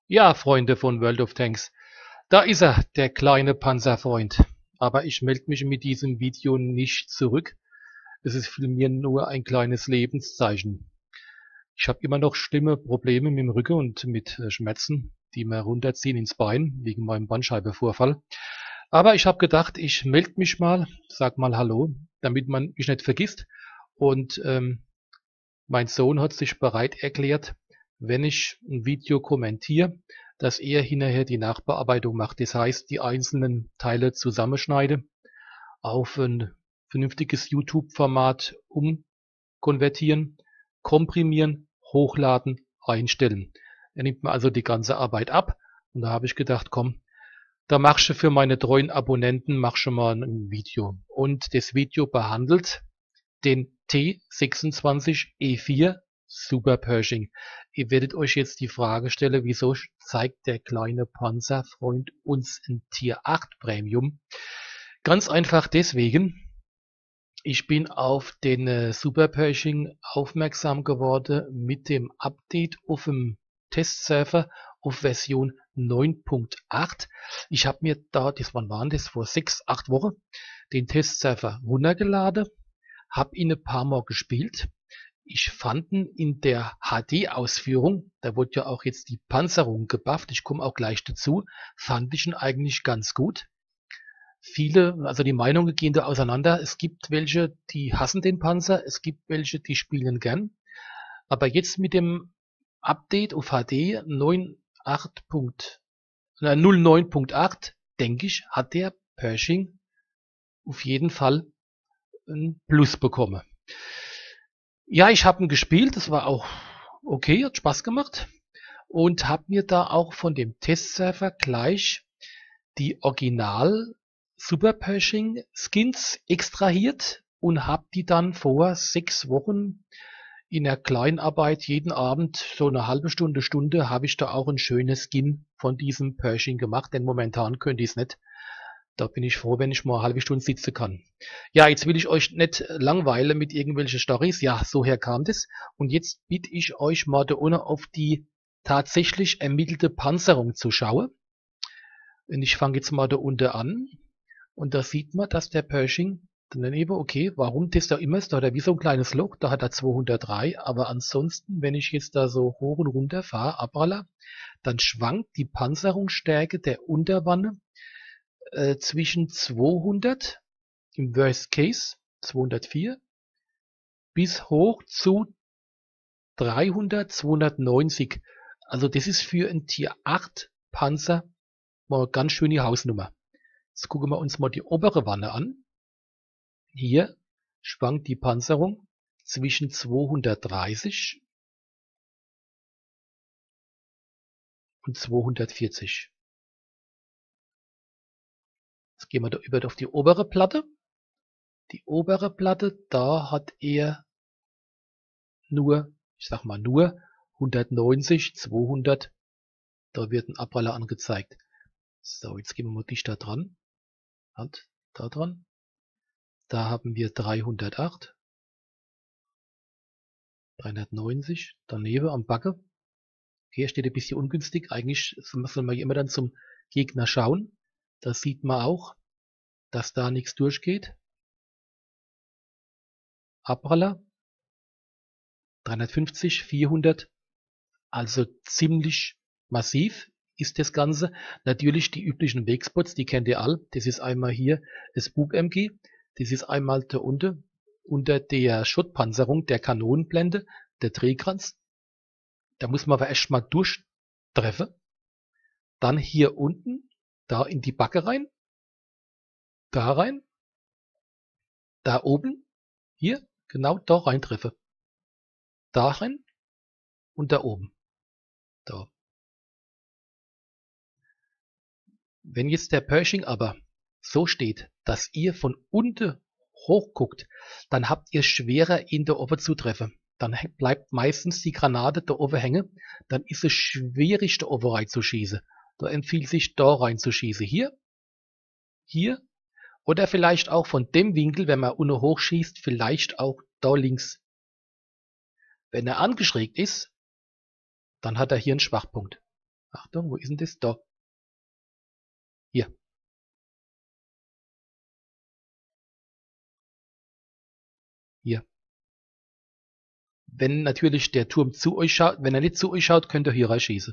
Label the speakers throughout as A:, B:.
A: Ja, Freunde von World of Tanks, da ist er, der kleine Panzerfreund. Aber ich melde mich mit diesem Video nicht zurück. Es ist vielmehr nur ein kleines Lebenszeichen. Ich habe immer noch schlimme Probleme mit dem Rücken und mit Schmerzen, die mir runterziehen ins Bein, wegen meinem Bandscheibenvorfall. Aber ich habe gedacht, ich melde mich mal, sag mal Hallo, damit man mich nicht vergisst. Und mein Sohn hat sich bereit erklärt, wenn ich ein Video kommentiere, dass er hinterher die Nachbearbeitung macht. Das heißt, die einzelnen Teile zusammenschneide, auf ein vernünftiges YouTube-Format umkonvertieren, komprimieren, hochladen, einstellen. Er nimmt mir also die ganze Arbeit ab. Und da habe ich gedacht, komm, da machst du für meine treuen Abonnenten, machst du mal ein Video. Und das Video behandelt den T26E4 Super Pershing. Ihr werdet euch jetzt die Frage stellen, wieso zeigt der kleine Panzerfreund uns ein Tier 8 Premium? Ganz einfach deswegen, ich bin auf den Super Pershing aufmerksam geworden mit dem Update auf dem Testserver auf Version 9.8. Ich habe mir da, wann waren das, vor 6, 8 Wochen, den Testserver runtergeladen, habe ihn ein paar Mal gespielt. Ich fand ihn in der HD-Ausführung, da wurde ja auch jetzt die Panzerung gebufft, ich komme auch gleich dazu, fand ich ihn eigentlich ganz gut. Viele, also die Meinungen gehen da auseinander. Es gibt welche, die hassen den Panzer, es gibt welche, die spielen gern. Aber jetzt mit dem Update auf HD 09.8, denke ich, hat der Pershing auf jeden Fall ein Plus bekommen. Ja, ich habe ihn gespielt, das war auch okay, hat Spaß gemacht und habe mir da auch von dem Testserver gleich die Original Super Pershing Skins extrahiert und habe die dann vor 6 Wochen in der Kleinarbeit jeden Abend so eine halbe Stunde habe ich da auch ein schönes Skin von diesem Pershing gemacht, denn momentan könnte ich es nicht. Da bin ich froh, wenn ich mal eine halbe Stunde sitzen kann. Ja, jetzt will ich euch nicht langweilen mit irgendwelchen Storys. Ja, so her kam das. Und jetzt bitte ich euch mal da unten auf die tatsächlich ermittelte Panzerung zu schauen. Und ich fange jetzt mal da unten an. Und da sieht man, dass der Pershing daneben, okay, warum das da immer ist, da hat er wie so ein kleines Loch, da hat er 203, aber ansonsten, wenn ich jetzt da so hoch und runter fahre, abballer, dann schwankt die Panzerungsstärke der Unterwanne zwischen 200, im Worst Case 204, bis hoch zu 300, 290. Also das ist für ein Tier 8 Panzer mal ganz schön die Hausnummer. Jetzt gucken wir uns mal die obere Wanne an. Hier schwankt die Panzerung zwischen 230 und 240. Jetzt gehen wir da über auf die obere Platte. Die obere Platte, da hat er nur, ich sag mal nur 190, 200. Da wird ein Abpraller angezeigt. So, jetzt gehen wir mal dichter dran. Halt, da dran. Da haben wir 308, 390, daneben am Backe. Okay, er steht ein bisschen ungünstig. Eigentlich soll man immer dann zum Gegner schauen. Da sieht man auch, dass da nichts durchgeht. Abpraller 350, 400, also ziemlich massiv ist das Ganze. Natürlich die üblichen Wegspots, die kennt ihr all. Das ist einmal hier das Bug-MG, das ist einmal da unten unter der Schottpanzerung der Kanonenblende, der Drehkranz. Da muss man aber erst mal durchtreffen. Dann hier unten, da in die Backe rein, da oben, hier, genau da reintreffe. Da rein und da oben. Da. Wenn jetzt der Pershing aber so steht, dass ihr von unten hoch guckt, dann habt ihr schwerer in der Ober zu treffen. Dann bleibt meistens die Granate da oben hängen. Dann ist es schwierig, da oben reinzuschießen. Da empfiehlt sich da reinzuschießen. Hier oder vielleicht auch von dem Winkel, wenn man unten hochschießt, vielleicht auch da links. Wenn er angeschrägt ist, dann hat er hier einen Schwachpunkt. Achtung, wo ist denn das? Da. Hier. Hier. Wenn natürlich der Turm zu euch schaut, wenn er nicht zu euch schaut, könnt ihr hier reinschießen.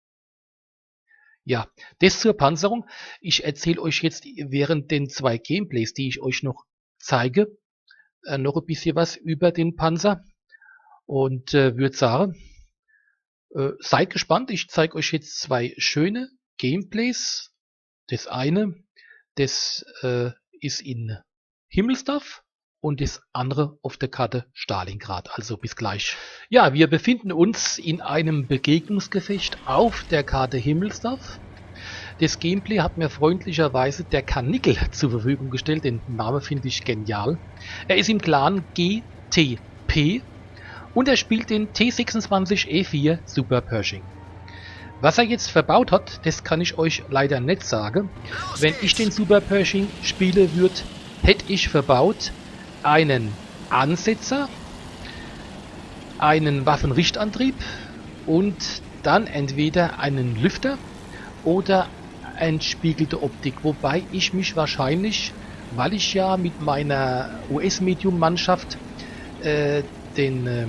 A: Ja, das zur Panzerung. Ich erzähle euch jetzt während den 2 Gameplays, die ich euch noch zeige, noch ein bisschen was über den Panzer. Und würde sagen, seid gespannt. Ich zeige euch jetzt 2 schöne Gameplays. Das eine, das ist in Himmelsdorf und das andere auf der Karte Stalingrad. Also bis gleich. Ja, wir befinden uns in einem Begegnungsgefecht auf der Karte Himmelsdorf. Das Gameplay hat mir freundlicherweise der Karnickel zur Verfügung gestellt. Den Namen finde ich genial. Er ist im Clan GTP und er spielt den T26E4 Super Pershing. Was er jetzt verbaut hat, das kann ich euch leider nicht sagen. Wenn ich den Super Pershing spiele würde, hätte ich verbaut einen Ansetzer, einen Waffenrichtantrieb und dann entweder einen Lüfter oder entspiegelte Optik. Wobei ich mich wahrscheinlich, weil ich ja mit meiner US-Medium-Mannschaft den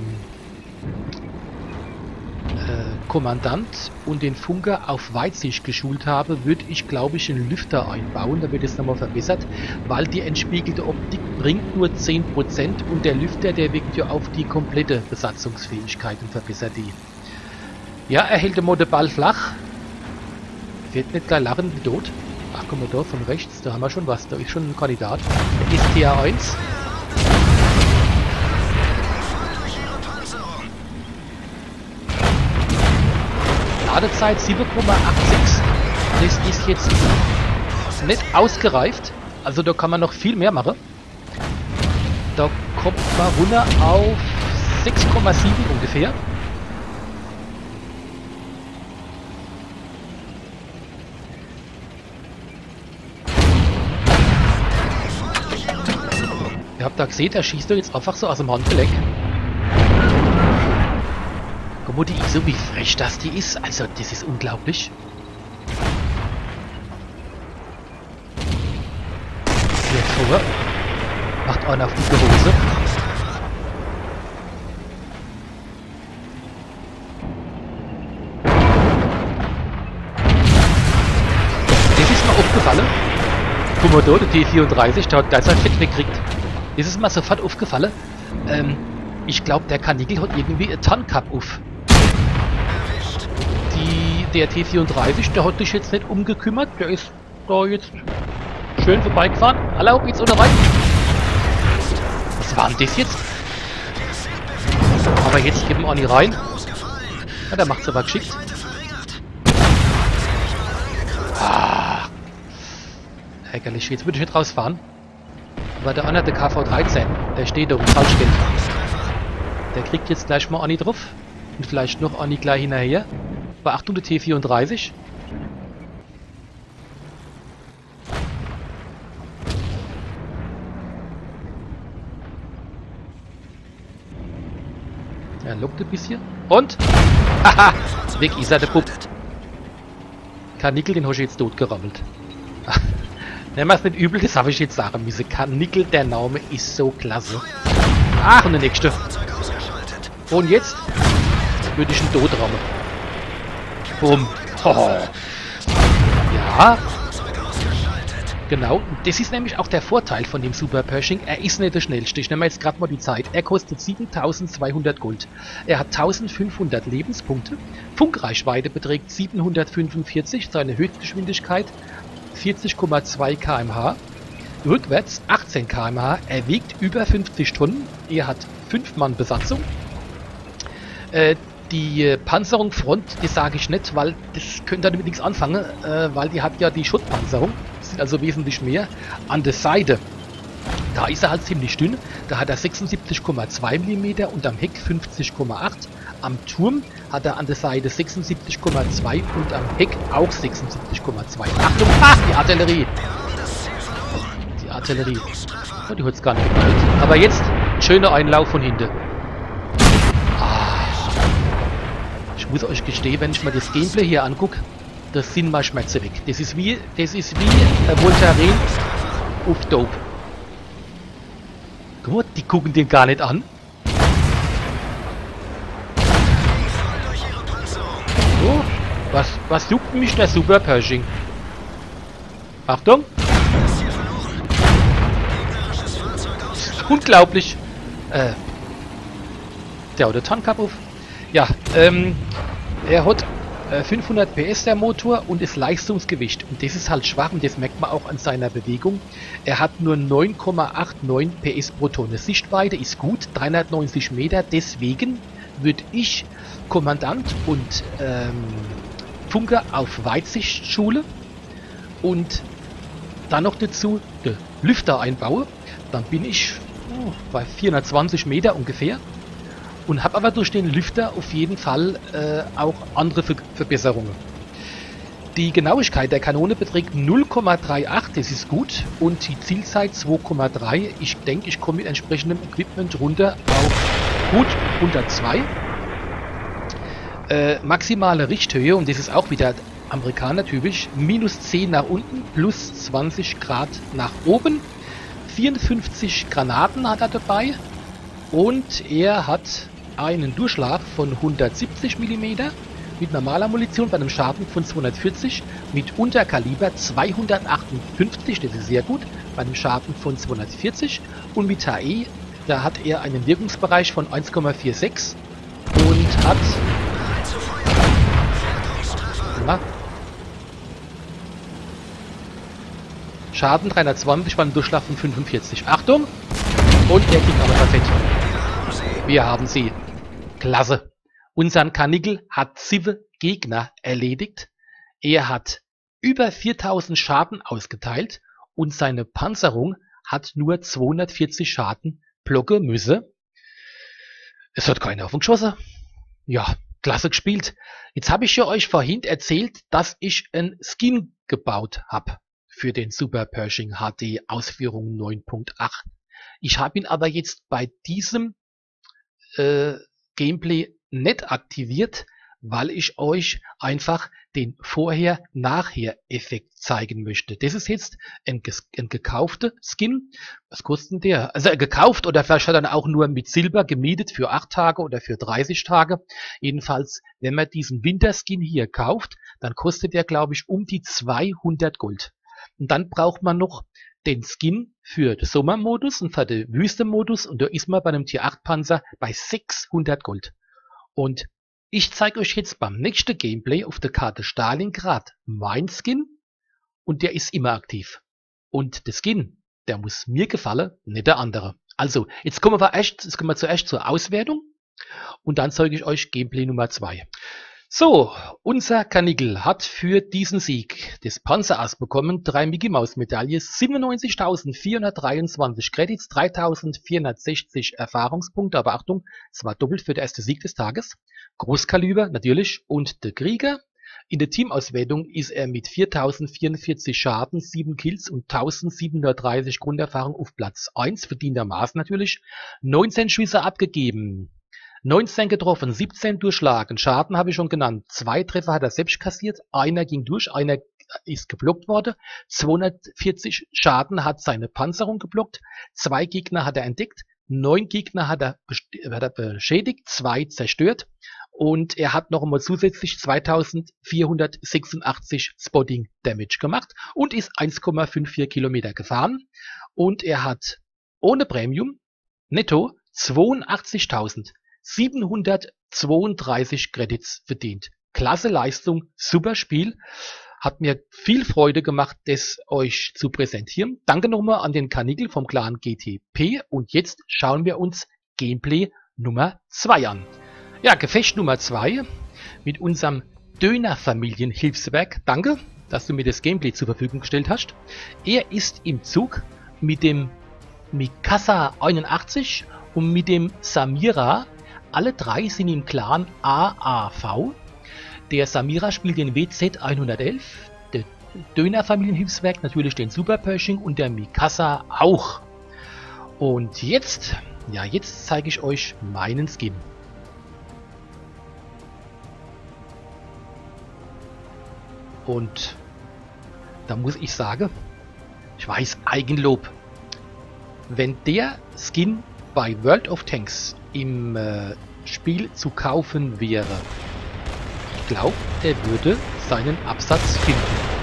A: Kommandant und den Funker auf Weitsicht geschult habe, würde ich glaube ich einen Lüfter einbauen, da wird es nochmal verbessert, weil die entspiegelte Optik bringt nur 10% und der Lüfter, der wirkt ja auf die komplette Besatzungsfähigkeit und verbessert die. Ja, er hält den Ball flach. Wird nicht gleich lachen wie tot. Ach, guck mal da von rechts, da haben wir schon was, da ist schon ein Kandidat. Der ist TH1. Ladezeit 7,86. Das ist jetzt nicht ausgereift. Also da kann man noch viel mehr machen. Da kommt man runter auf 6,7 ungefähr. Ihr habt da gesehen, der schießt doch jetzt einfach so aus dem Handgelenk. Guck mal, die ist so wie frech das die ist. Also, das ist unglaublich. Jetzt vor. Macht einer auf die Hose. Das ist mir aufgefallen. Guck mal da, der T34, der hat gleich sein Fett weggekriegt. Das ist mir sofort aufgefallen. Ich glaube, der Karnickel hat irgendwie ein Tarncap auf. Der T34, der hat sich jetzt nicht umgekümmert. Der ist da jetzt schön vorbeigefahren. Hallo, geht's oder rein? Was war denn das jetzt? Aber jetzt geben wir auch nicht rein. Ja, der macht's aber geschickt. Ah, ärgerlich. Jetzt würde ich nicht rausfahren. Aber der andere, der KV13, der steht da und falsch geht. Der kriegt jetzt gleich mal Anni drauf. Und vielleicht noch Anni gleich hinterher. Beachtung, der T34. Er lockt ein bisschen. Und? Haha! Weg ist er, der Bub. Karnickel, den hast du jetzt totgerammelt. Nehmen wir es nicht übel, das habe ich jetzt sagen müssen. Karnickel, der Name ist so klasse. Ach, und der nächste. Und jetzt würde ich ihn tot rammen. Bumm. Oh. Ja. Genau. Das ist nämlich auch der Vorteil von dem Super Pershing. Er ist nicht der schnellste. Ich nehme jetzt gerade mal die Zeit. Er kostet 7200 Gold. Er hat 1500 Lebenspunkte. Funkreichweite beträgt 745. Seine Höchstgeschwindigkeit 40,2 km/h. Rückwärts 18 km/h. Er wiegt über 50 Tonnen. Er hat 5 Mann Besatzung. Die Panzerung Front, die sage ich nicht, weil das könnt ihr damit nichts anfangen, weil die hat ja die Schutzpanzerung, das sind also wesentlich mehr. An der Seite, da ist er halt ziemlich dünn, da hat er 76,2 mm und am Heck 50,8. Am Turm hat er an der Seite 76,2 und am Heck auch 76,2. Achtung, die Artillerie! Die Artillerie. Oh, die hat es gar nicht geknallt. Aber jetzt, schöner Einlauf von hinten. ich muss euch gestehen, wenn ich mir das Gameplay hier angucke, das sind mal Schmerzen weg. Das ist wie Voltaren auf Dope. Gut, die gucken den gar nicht an. So, was juckt mich der Super Pershing? Achtung! Unglaublich! Der hat den Tankab auf. Ja, er hat 500 PS der Motor und das Leistungsgewicht. Und das ist halt schwach und das merkt man auch an seiner Bewegung. Er hat nur 9,89 PS pro Tonne. Sichtweite ist gut, 390 Meter. Deswegen würde ich Kommandant und Funker auf Weitsichtschule und dann noch dazu den Lüfter einbaue. Dann bin ich bei 420 Meter ungefähr. Und habe aber durch den Lüfter auf jeden Fall auch andere Verbesserungen. Die Genauigkeit der Kanone beträgt 0,38, das ist gut. Und die Zielzeit 2,3. Ich denke, ich komme mit entsprechendem Equipment runter auf gut unter 2. Maximale Richthöhe, und das ist auch wieder Amerikaner typisch, minus 10 nach unten, plus 20 Grad nach oben. 54 Granaten hat er dabei. Und er hat einen Durchschlag von 170 mm mit normaler Munition bei einem Schaden von 240, mit Unterkaliber 258, das ist sehr gut, bei einem Schaden von 240, und mit HE, da hat er einen Wirkungsbereich von 1,46 und hat Schaden 320 bei einem Durchschlag von 45. Achtung! Und der kriegt aber perfekt. Wir haben sie. Klasse. Unser Karnickel hat 7 Gegner erledigt. Er hat über 4000 Schaden ausgeteilt und seine Panzerung hat nur 240 Schaden blocken müssen. Es hat keiner auf ihn geschossen. Ja, klasse gespielt. Jetzt habe ich ja euch vorhin erzählt, dass ich einen Skin gebaut habe für den Super Pershing HD Ausführung 9.8. Ich habe ihn aber jetzt bei diesem Gameplay nicht aktiviert, weil ich euch einfach den Vorher-Nachher-Effekt zeigen möchte. Das ist jetzt ein gekaufter Skin. Was kostet der? Also gekauft oder vielleicht hat er auch nur mit Silber gemietet für 8 Tage oder für 30 Tage. Jedenfalls, wenn man diesen Winterskin hier kauft, dann kostet der, glaube ich, um die 200 Gold. Und dann braucht man noch den Skin für den Sommermodus und für den Wüstenmodus, und da ist man bei einem Tier 8 Panzer bei 600 Gold. Und ich zeige euch jetzt beim nächsten Gameplay auf der Karte Stalingrad mein Skin, und der ist immer aktiv. Und der Skin, der muss mir gefallen, nicht der andere. Also, jetzt kommen wir zuerst zur Auswertung und dann zeige ich euch Gameplay Nummer 2. So, unser Karnickel hat für diesen Sieg des Panzerass bekommen 3 Mickey Maus Medaille, 97.423 Credits, 3.460 Erfahrungspunkte, aber Achtung, es war doppelt für den ersten Sieg des Tages. Großkaliber natürlich, und der Krieger. In der Teamauswertung ist er mit 4.044 Schaden, 7 Kills und 1.730 Grunderfahrung auf Platz 1, verdientermaßen natürlich. 19 Schüsse abgegeben. 19 getroffen, 17 durchschlagen, Schaden habe ich schon genannt. 2 Treffer hat er selbst kassiert, einer ging durch, einer ist geblockt worden. 240 Schaden hat seine Panzerung geblockt, 2 Gegner hat er entdeckt, 9 Gegner hat er beschädigt, 2 zerstört, und er hat noch einmal zusätzlich 2486 Spotting Damage gemacht und ist 1,54 Kilometer gefahren, und er hat ohne Premium netto 82.732 Credits verdient. Klasse Leistung, super Spiel. Hat mir viel Freude gemacht, das euch zu präsentieren. Danke nochmal an den Karnickel vom Clan GTP. Und jetzt schauen wir uns Gameplay Nummer 2 an. Ja, Gefecht Nummer 2 mit unserem Dönerfamilienhilfswerk. Danke, dass du mir das Gameplay zur Verfügung gestellt hast. Er ist im Zug mit dem Mikasa 81 und mit dem Samira. Alle 3 sind im Clan AAV. Der Samira spielt den WZ 111, der Dönerfamilienhilfswerk natürlich den Super Pershing und der Mikasa auch. Und jetzt zeige ich euch meinen Skin. Und da muss ich sagen, ich weiß, Eigenlob. Wenn der Skin bei World of Tanks im Spiel zu kaufen wäre, ich glaube, der würde seinen Absatz finden.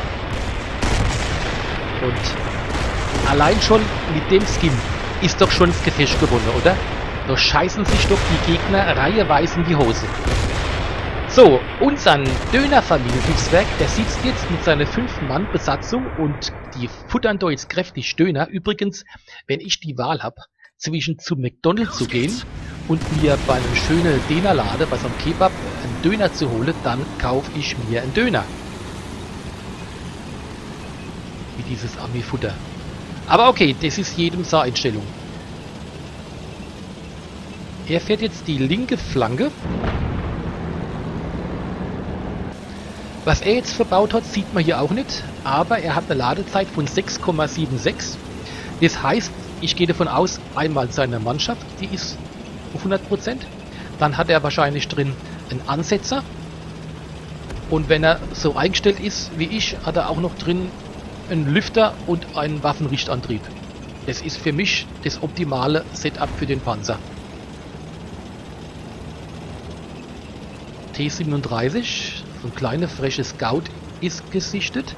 A: Und allein schon mit dem Skin ist doch schon das Gefecht gewonnen, oder? Da scheißen sich doch die Gegner reiheweise in die Hose. So, unser Döner-Familienhilfswerk, der sitzt jetzt mit seiner 5-Mann-Besatzung und die futtern da jetzt kräftig Döner. Übrigens, wenn ich die Wahl habe, zwischen zu McDonald's zu gehen und mir bei einem schönen Dönerladen, bei so einem Kebab, einen Döner zu holen, dann kaufe ich mir einen Döner. Wie dieses Ami-Futter. Aber okay, das ist jedem seine Einstellung. Er fährt jetzt die linke Flanke. Was er jetzt verbaut hat, sieht man hier auch nicht, aber er hat eine Ladezeit von 6,76. Das heißt, ich gehe davon aus, einmal seine Mannschaft, die ist auf 100%. Dann hat er wahrscheinlich drin einen Ansetzer. Und wenn er so eingestellt ist wie ich, hat er auch noch drin einen Lüfter und einen Waffenrichtantrieb. Das ist für mich das optimale Setup für den Panzer. T37, so ein kleiner freche Scout ist gesichtet.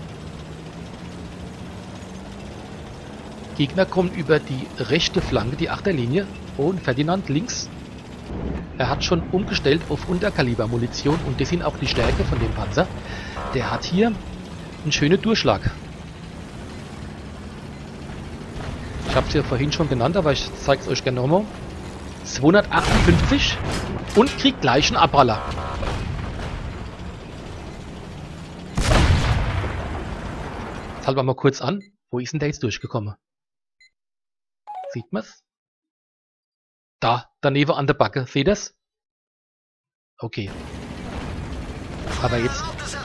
A: Gegner kommen über die rechte Flanke, die Achterlinie, und Ferdinand links. Er hat schon umgestellt auf Unterkaliber-Munition und das sind auch die Stärke von dem Panzer. Der hat hier einen schönen Durchschlag. Ich habe es ja vorhin schon genannt, aber ich zeige es euch gerne nochmal. 258 und kriegt gleich einen Abpraller. Jetzt halten wir mal kurz an. Wo ist denn der jetzt durchgekommen? Sieht man's? Da, daneben an der Backe. Seht ihr's? Okay. Aber jetzt...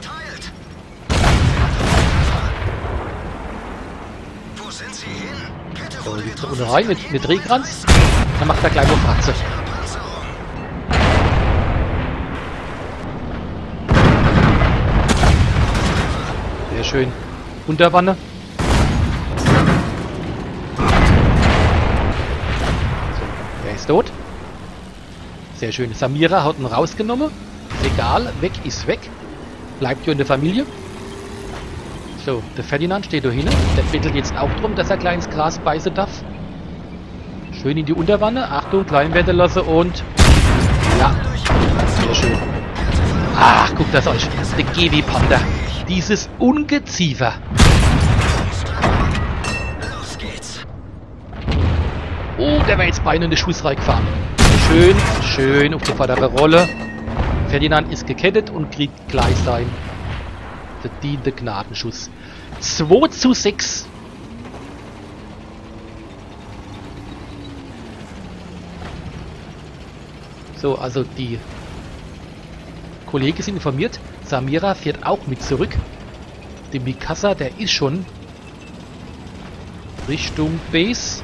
A: So, jetzt da unten rein mit Drehkranz. Dann macht er gleich noch Fratze. Sehr schön. Unterwanne. So, der ist tot. Sehr schön. Samira hat ihn rausgenommen. Ist egal, weg ist weg. Bleibt hier in der Familie. So, der Ferdinand steht da hinten. Der bettelt jetzt auch drum, dass er kleines Gras beißen darf. Schön in die Unterwanne. Achtung, klein werden lassen und... Ja, sehr schön. Ach, guckt das euch. Der GW-Panda. Dieses Ungeziefer. Oh, der wäre jetzt beinahe in die Schussreihe gefahren. Schön, schön auf die vordere Rolle. Ferdinand ist gekettet und kriegt gleich sein verdiente Gnadenschuss. 2:6. So, also die Kollegen sind informiert. Samira fährt auch mit zurück. Der Mikasa, der ist schon Richtung Base.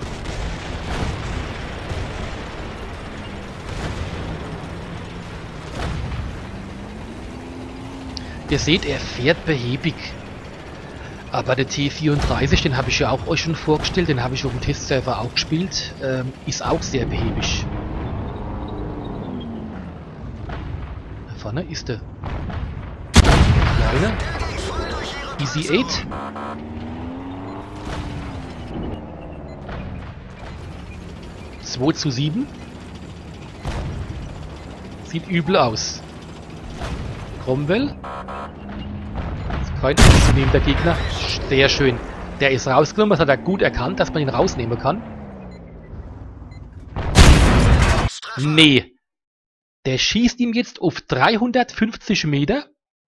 A: Ihr seht, er fährt behäbig. Aber der T34, den habe ich ja auch euch schon vorgestellt, den habe ich auf dem Testserver auch gespielt, ist auch sehr behäbig. Da vorne ist der kleine Easy 8. Zwei zu 7. Sieht übel aus. Cromwell. Ist kein anzunehmender Gegner. Sehr schön. Der ist rausgenommen. Das hat er gut erkannt, dass man ihn rausnehmen kann. Nee. Der schießt ihm jetzt auf 350 Meter.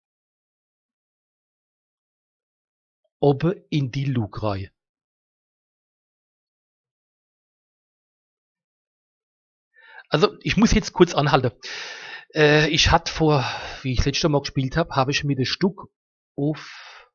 A: Oben in die Luke-Reihe. Also, ich muss jetzt kurz anhalten. Ich hatte vor, wie ich das letzte Mal gespielt habe, habe ich mir das Stück auf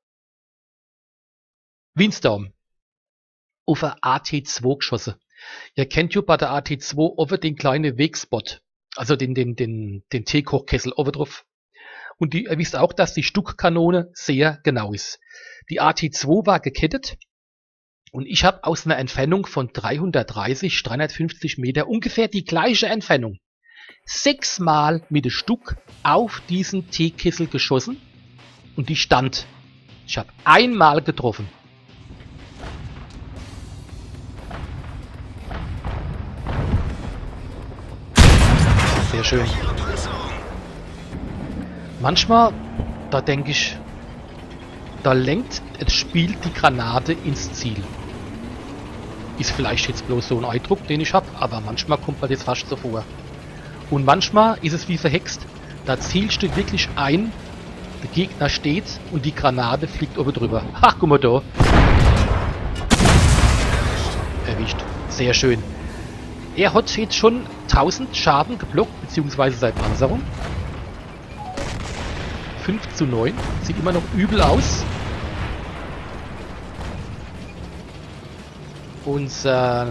A: Windstorm auf eine AT2 geschossen. Ihr kennt ja bei der AT2 oben den kleinen Wegspot, also den Teekochkessel oben drauf. Und ihr wisst auch, dass die Stuckkanone sehr genau ist. Die AT2 war gekettet und ich habe aus einer Entfernung von 330, 350 Meter ungefähr die gleiche Entfernung 6-mal mit dem Stuck auf diesen Teekessel geschossen und die stand. Ich habe einmal getroffen. Sehr schön. Manchmal, da denke ich, da lenkt das Spiel die Granate ins Ziel. Ist vielleicht jetzt bloß so ein Eindruck, den ich habe, aber manchmal kommt mir das fast so vor. Und manchmal ist es wie verhext, da zielst du wirklich ein, der Gegner steht und die Granate fliegt oben drüber. Ach, guck mal da. Erwischt. Sehr schön. Er hat jetzt schon 1000 Schaden geblockt, beziehungsweise seine Panzerung. 5:9. Sieht immer noch übel aus. Unser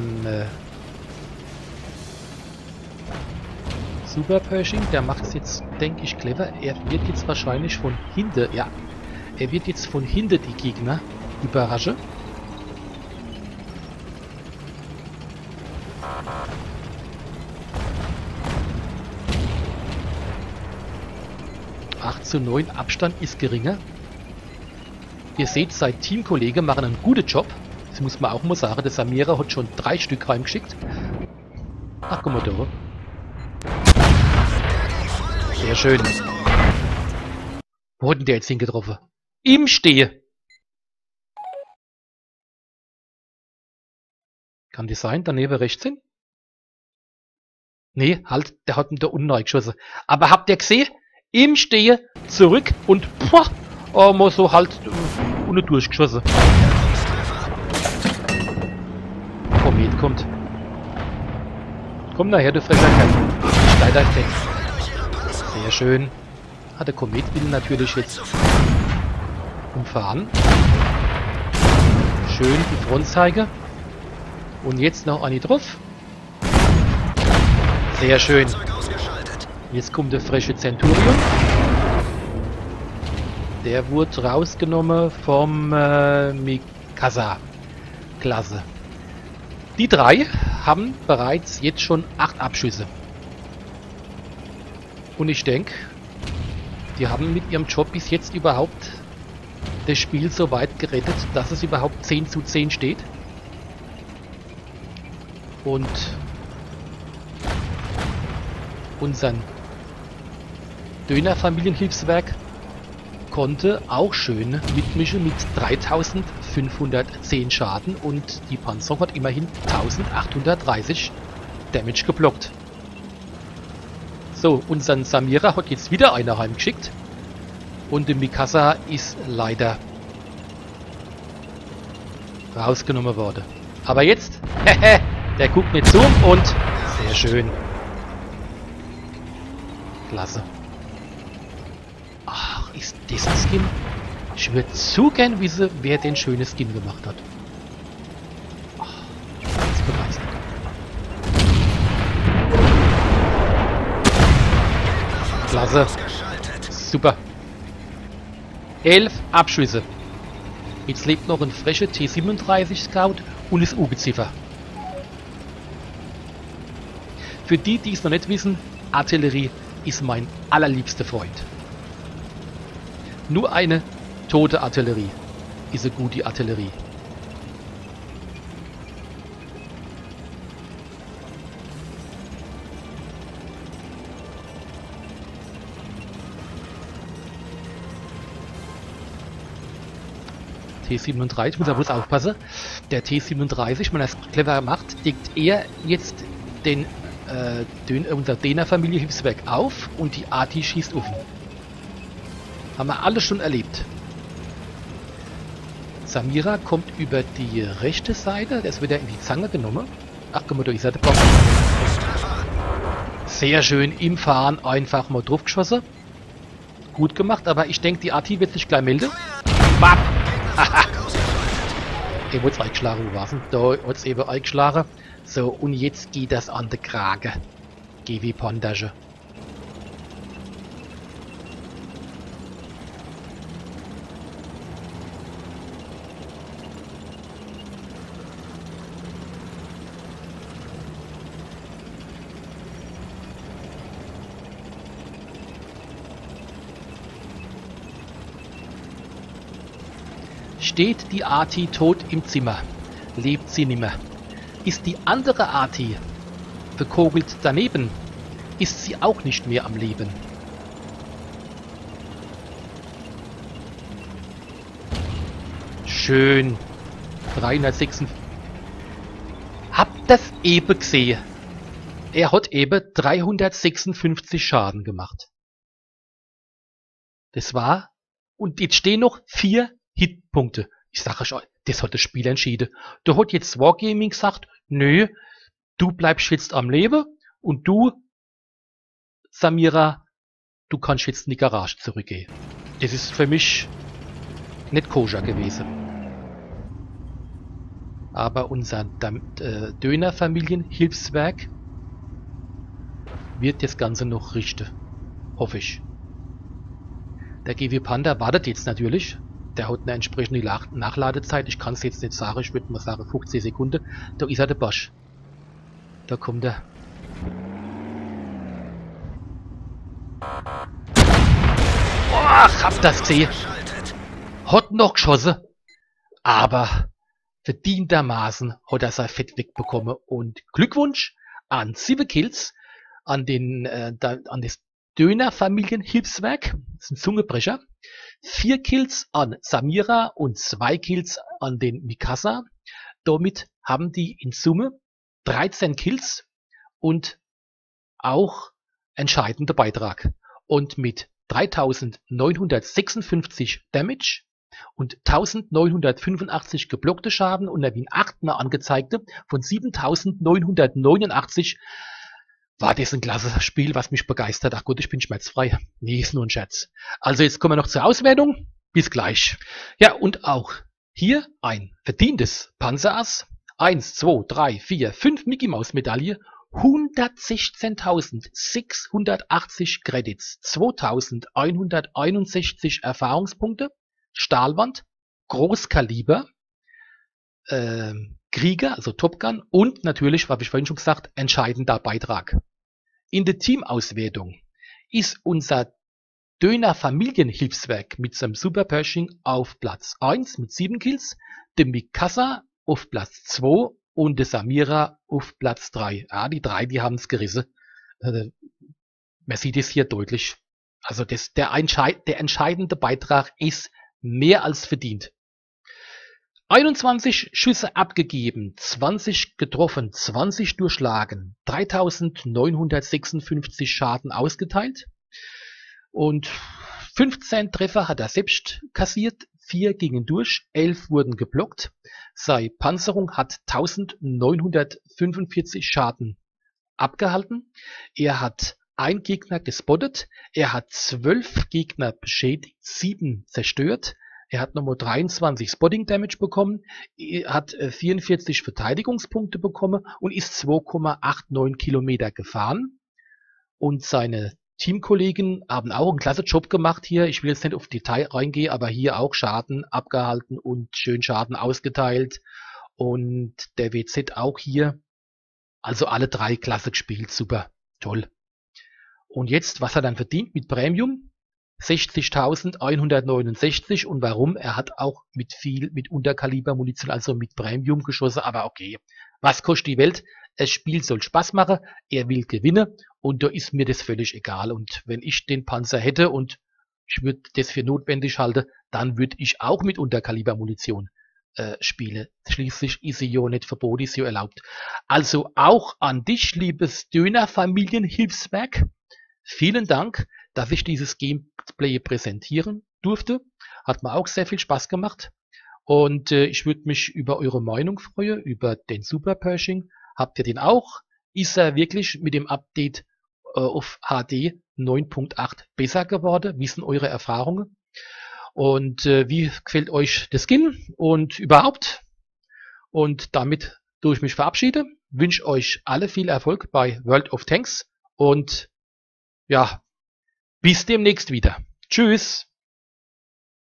A: Super Pershing, der macht es jetzt, denke ich, clever. Er wird jetzt wahrscheinlich von hinten, ja, er wird jetzt von hinten die Gegner überraschen. Zu 9, Abstand ist geringer. Ihr seht, sein Teamkollege machen einen guten Job. Das muss man auch mal sagen. Der Samira hat schon 3 Stück reingeschickt. Ach, guck mal da. Sehr schön. Wo hat denn der jetzt hingetroffen? Im Stehe. Kann das sein? Daneben rechts hin? Nee, halt, der hat ihn da unten reingeschossen. Aber habt ihr gesehen? Im Stehe, zurück und mal so halt unten durchgeschossen. Komet kommt. Komm nachher, du frecher Kerl. Schneider-Effekt. Sehr schön. Der Komet will natürlich jetzt umfahren. Schön die Frontzeige. Und jetzt noch eine drauf. Sehr schön. Jetzt kommt der frische Centurion. Der wurde rausgenommen vom Mikasa-Klasse. Die 3 haben bereits jetzt schon 8 Abschüsse. Und ich denke, die haben mit ihrem Job bis jetzt überhaupt das Spiel so weit gerettet, dass es überhaupt 10:10 steht. Und unseren Döner-Familienhilfswerk konnte auch schön mitmischen mit 3510 Schaden und die Panzerung hat immerhin 1830 Damage geblockt. So, unseren Samira hat jetzt wieder einer heimgeschickt und der Mikasa ist leider rausgenommen worden. Aber jetzt, der guckt nicht zu und sehr schön. Klasse. Ach, ist das ein Skin? Ich würde zu gern wissen, wer den schönen Skin gemacht hat. Ach, ganz begeistert. Klasse. Super. 11 Abschüsse. Jetzt lebt noch ein frischer T37 Scout und ist Ungeziffer. Für die, die es noch nicht wissen, Artillerie ist mein allerliebster Freund. Nur eine tote Artillerie ist eine gute Artillerie. T37, ich muss aber bloß aufpassen. Der T37, wenn er es clever macht, deckt er jetzt den unser Dena-Familie Hilfswerk auf und die AT schießt auf ihn. Haben wir alles schon erlebt. Samira kommt über die rechte Seite, der ist wieder in die Zange genommen. Ach, guck mal, da ist er, der Bock. Sehr schön im Fahren einfach mal drauf geschossen. Gut gemacht, aber ich denke, die AT wird sich gleich melden. Bap! Der wurde es eingeschlagen, wo war's denn? Da hat es eben eingeschlagen. So, und jetzt geht das an den Kragen. Geh wie Pandage. Steht die Arti tot im Zimmer, lebt sie nimmer. Ist die andere Arti verkogelt daneben, ist sie auch nicht mehr am Leben. Schön. 356. Habt das eben gesehen? Er hat eben 356 Schaden gemacht. Das war, und jetzt stehen noch 4 Hitpunkte. Ich sage euch, das hat das Spiel entschieden. Da hat jetzt Wargaming gesagt, nö, du bleibst jetzt am Leben und du, Samira, du kannst jetzt in die Garage zurückgehen. Das ist für mich nicht koscher gewesen. Aber unser Dönerfamilienhilfswerk wird das Ganze noch richten. Hoffe ich. Der GW Panda wartet jetzt natürlich. Der hat eine entsprechende Nachladezeit. Ich kann es jetzt nicht sagen. Ich würde mal sagen 15 Sekunden. Da ist er, der Bosch. Da kommt er. Oh, hab das gesehen. Hat noch geschossen. Aber verdientermaßen hat er sein Fett wegbekommen. Und Glückwunsch an 7 Kills an das Dönerfamilienhilfswerk. Das ist ein Zungebrecher. 4 Kills an Samira und 2 Kills an den Mikasa. Damit haben die in Summe 13 Kills und auch entscheidender Beitrag. Und mit 3956 Damage und 1985 geblockte Schaden und ein 8er angezeigte von 7989 war das ein klasse Spiel, was mich begeistert. Ach gut, ich bin schmerzfrei. Nee, ist nur ein Scherz. Also jetzt kommen wir noch zur Auswertung. Bis gleich. Ja, und auch hier ein verdientes Panzerass. 1, 2, 3, 4, 5 Mickey Maus Medaille. 116.680 Credits. 2161 Erfahrungspunkte. Stahlwand. Großkaliber. Krieger, also Top Gun. Und natürlich, habe ich vorhin schon gesagt, entscheidender Beitrag. In der Teamauswertung ist unser Döner-Familienhilfswerk mit seinem Super Pershing auf Platz 1 mit 7 Kills, der Mikasa auf Platz 2 und der Samira auf Platz 3. Ja, die 3, die haben es gerissen. Man sieht es hier deutlich. Also der entscheidende Beitrag ist mehr als verdient. 21 Schüsse abgegeben, 20 getroffen, 20 durchschlagen, 3956 Schaden ausgeteilt und 15 Treffer hat er selbst kassiert, 4 gingen durch, 11 wurden geblockt. Seine Panzerung hat 1945 Schaden abgehalten. Er hat 1 Gegner gespottet, er hat 12 Gegner beschädigt, 7 zerstört. Er hat nochmal 23 Spotting Damage bekommen, er hat 44 Verteidigungspunkte bekommen und ist 2,89 Kilometer gefahren. Und seine Teamkollegen haben auch einen klasse Job gemacht hier. Ich will jetzt nicht auf Detail reingehen, aber hier auch Schaden abgehalten und schön Schaden ausgeteilt. Und der WZ auch hier. Also alle 3 klasse gespielt, super, toll. Und jetzt, was hat er dann verdient mit Premium? 60.169 und warum? Er hat auch mit Unterkaliber-Munition, also mit Premium geschossen, aber okay. Was kostet die Welt? Das Spiel soll Spaß machen, er will gewinnen und da ist mir das völlig egal. Und wenn ich den Panzer hätte und ich würde das für notwendig halten, dann würde ich auch mit Unterkaliber-Munition spielen. Schließlich ist sie ja nicht verboten, ist ja erlaubt. Also auch an dich, liebes Döner-Familienhilfswerk. Vielen Dank, dass ich dieses Gameplay präsentieren durfte. Hat mir auch sehr viel Spaß gemacht. Und ich würde mich über eure Meinung freuen, über den Super Pershing. Habt ihr den auch? Ist er wirklich mit dem Update auf HD 9.8 besser geworden? Wie sind eure Erfahrungen? Und wie gefällt euch der Skin und überhaupt? Und damit tue ich mich verabschiede. Wünsche euch alle viel Erfolg bei World of Tanks und ja, bis demnächst wieder. Tschüss.